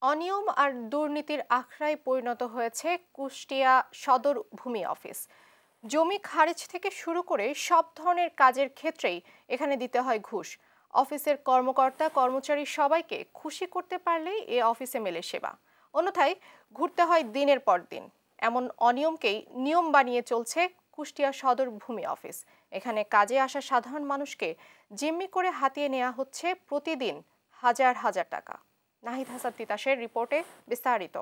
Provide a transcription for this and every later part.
অনিয়ম আর দুর্নীতির আখড়ায় পরিণত হয়েছে কুষ্টিয়া সদর ভূমি অফিস। জমি খারিজ থেকে শুরু করে সব ধরনের কাজের ক্ষেত্রেই এখানে দিতে হয় ঘুষ। অফিসের কর্মকর্তা কর্মচারী সবাইকে খুশি করতে পারলেই এ অফিসে মেলে সেবা, অন্যথায় ঘুরতে হয় দিনের পর দিন। এমন অনিয়মকেই নিয়ম বানিয়ে চলছে কুষ্টিয়া সদর ভূমি অফিস। এখানে কাজে আসা সাধারণ মানুষকে জিম্মি করে হাতিয়ে নেওয়া হচ্ছে প্রতিদিন হাজার হাজার টাকা। নাহিদ হাসান তিতাসের রিপোর্টে বিস্তারিত।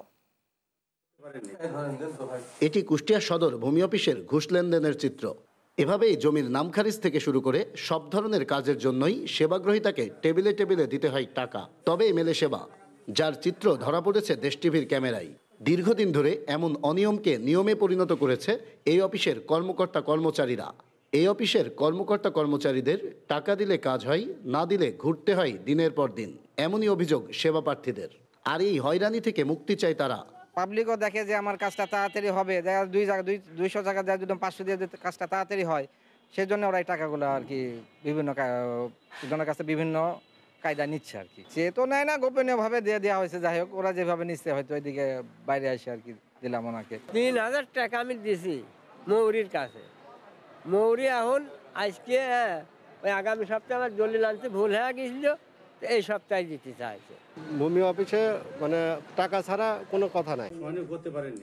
এটি কুষ্টিয়া সদর ভূমি অফিসের ঘুষ লেনদেনের চিত্র। এভাবেই জমির নাম খারিজ থেকে শুরু করে সব ধরনের কাজের জন্যই সেবাগ্রহীতাকে টেবিলে টেবিলে দিতে হয় টাকা, তবেই মেলে সেবা, যার চিত্র ধরা পড়েছে দেশ টিভির ক্যামেরায়। দীর্ঘদিন ধরে এমন অনিয়মকে নিয়মে পরিণত করেছে এই অফিসের কর্মকর্তা কর্মচারীরা। এই অফিসের কর্মকর্তা কর্মচারীদের টাকা দিলে কাজ হয়, না দিলে ঘুরতে হয় দিনের পর দিন, এমনই অভিযোগ সেবা প্রার্থীদের। আর এই হয়রানি থেকে মুক্তি চায় তারা। পাবলিকও দেখে যে আমার কাজটা তাড়াতাড়ি হবে, দেখা 200 টাকা দেয়, যদি 500 দিয়ে কাজটা তাড়াতাড়ি হয়, সেই জন্য ওরা এই টাকাগুলো আর কি বিভিন্ন জনের কাছে বিভিন্ন কায়দা নিচ্ছে আর কি। সে তো নেয় না, গোপনীয়ভাবে দিয়ে দেওয়া হয়েছে। যাই হোক, ওরা যেভাবে নিচ্ছে হয়তো ওইদিকে বাইরে আসে আর কি দিলাম ওনাকে। 3000 টাকা আমি দিয়েছি মৌরির কাছে। মৌরি এখন আজকে ওই আগামী সপ্তাহে আমার দলিল আনতে ভুল হয়ে গেছিল, এই সপ্তাহে দিতে চাইছে। ভূমি অফিসে মানে টাকা ছাড়া কোনো কথা নাই। করতে পারেননি।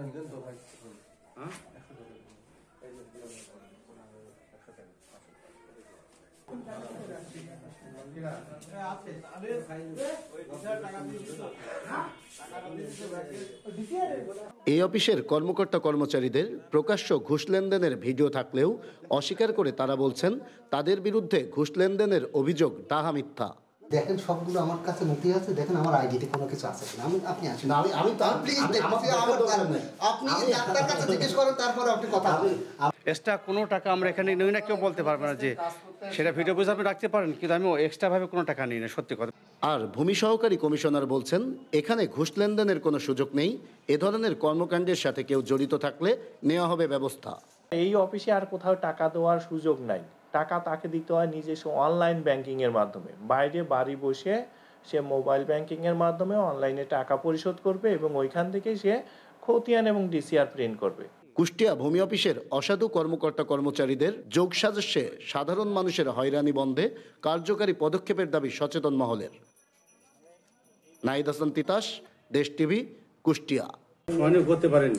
এই অফিসের কর্মকর্তা কর্মচারীদের প্রকাশ্য ঘুষ লেনদেনের ভিডিও থাকলেও অস্বীকার করে তারা বলছেন তাদের বিরুদ্ধে ঘুষ লেনদেনের অভিযোগ ডাহা মিথ্যা। দেখেন সবগুলো আমার কাছে নথি আছে, দেখেন আমার আইডিতে কোনো কিছু আছে কিনা। আপনি আসেন, আমি তার প্লিজ আপনি ডাক্তার কাছে জিজ্ঞেস করেন, তারপরে আপনি কথা বলেন। এক্সট্রা কোনো টাকা আমরা এখানে নিই না, কেউ বলতে পারবে না যে সেটা ভিডিও বুঝে আপনি রাখতে পারেন, কিন্তু আমি এক্সট্রা ভাবে কোনো টাকা নিই না, সত্যি কথা। আর ভূমি সহকারী কমিশনার বলছেন এখানে ঘুষ লেনদেনের কোনো সুযোগ নেই, এ ধরনের কর্মকাণ্ডের সাথে কেউ জড়িত থাকলে নেওয়া হবে ব্যবস্থা। এই অফিসে আর কোথাও টাকা দেওয়ার সুযোগ নাই। টাকা তাকে দিতে হয় নিজস্ব অনলাইন ব্যাংকিং এর মাধ্যমে। বাইরে বাড়ি বসে সে মোবাইল ব্যাংকিং এর মাধ্যমে অনলাইনে টাকা পরিশোধ করবে এবং ওইখান থেকে সে খতিয়ান এবং ডিসিআর প্রিন্ট করবে। কুষ্টিয়া ভূমি অফিসের অসাধু কর্মকর্তা কর্মচারীদের যোগ সাজস্যে সাধারণ মানুষের হয়রানি বন্ধে কার্যকারী পদক্ষেপের দাবি সচেতন মহলের। নাহিদ হাসান তিতাস, দেশ টিভি, কুষ্টিয়া। করতে পারেননি।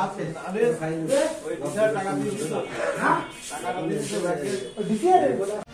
টাকা